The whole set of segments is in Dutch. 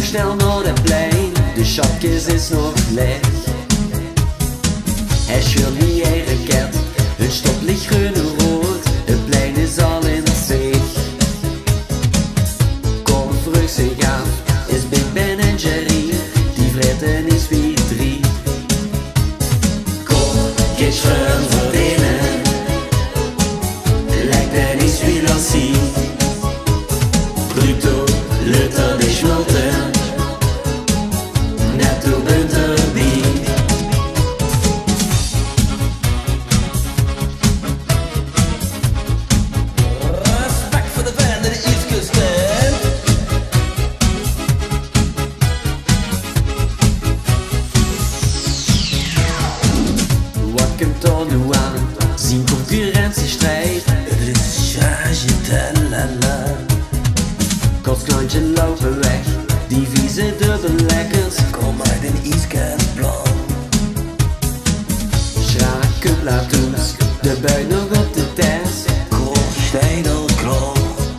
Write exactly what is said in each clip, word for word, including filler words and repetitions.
snel naar het plein, de schatkist is nog leeg. Hij scheurt niet een raket, het stoplicht groen en rood, het plein is al in zicht. Kom vroeg zich af, is Big Ben en Jerry, die vreten is wie drie. Kom, geht schön verdienen, lijkt er niet wie dat zie. Bruto, Luther, die schmulten, net hoe bunter die. Respect for the band of the East Coast stand. Wat komt er nu aan? Zien concurrentiestrijd. Het is charge talala. Kostklontje lopen weg, die vieze dubbellekkers. Kom uit een East Coast plan. Schraken platoens, de buit nog op de test. Kroonsteidelkroon.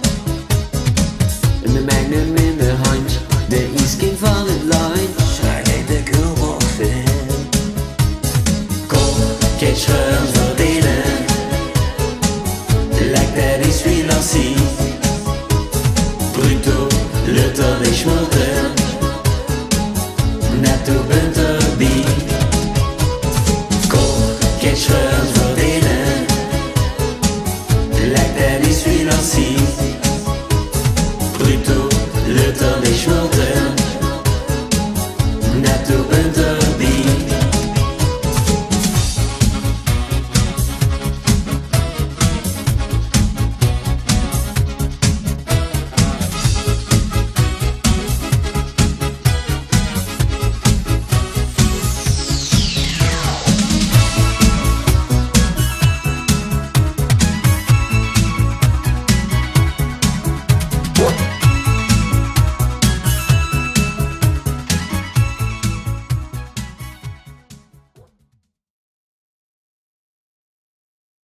En de magnum in de hand, de Eastking van het line. Schraak uit de kulbox in. Kom, kijk schön verdienen, lijkt er iets wie dat zie.